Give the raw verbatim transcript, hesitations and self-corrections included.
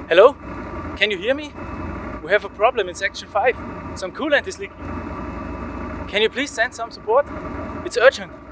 Hello? Can you hear me? We have a problem in section five. Some coolant is leaking. Can you please send some support? It's urgent.